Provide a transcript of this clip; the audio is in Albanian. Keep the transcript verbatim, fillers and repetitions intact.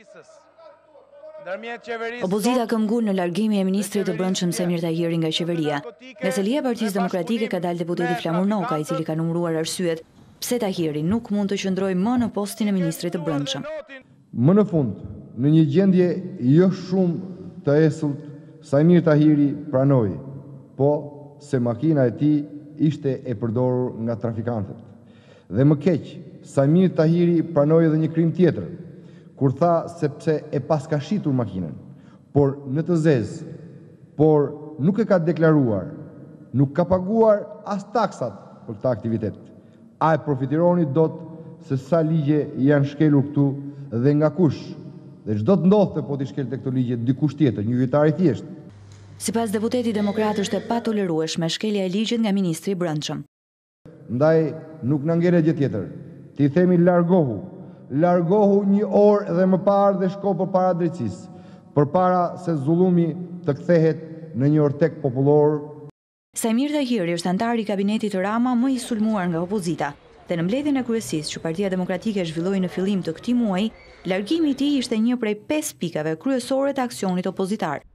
Opozita këmbgul në largimin e ministrit të brendshëm Samir Tahiri nga qeveria. Nga selia e Partisë Demokratike ka dalë deputeti Flamur Noka, i cili ka numëruar arsyet pse Tahiri nuk mund të qëndrojë më në postin e ministrit të brendshëm. Më në fund, në një gjendje jo shumë të esult, Samir Tahiri pranoi, po se makina e tij ishte e përdorur nga trafikantët. Dhe më keq, Samir Tahiri pranoi edhe një krim tjetër, kur tha sepse e paska shitur makinën, por në të zezë, por nuk e ka deklaruar, nuk ka paguar as taksat për këtë aktivitet. A e profitironi dot se sa ligje janë shkelur këtu dhe nga kush, dhe çdo të ndodhte po t'i shkelte këto ligje dikush tjetër, një hyjtar i thjeshtë. Sipas deputetit demokrat është e patolerueshme shkelja e ligjit nga ministri i brendshëm. Ndaj nuk na ngjerë gjë tjetër. Ti themi largohu, largohu një orë dhe më parë dhe shko përpara drejtësisë, përpara se zullumi të kthehet në një ortek popullor. Samir Tahiri është antar i kabinetit të Rama më i sulmuar nga opozita, dhe në mbledhjen e kryesisë që Partia Demokratike zhvilloi në fillim të këtij muaji, largimi i tij ishte një prej pesë pikave kryesore të aksionit opozitar.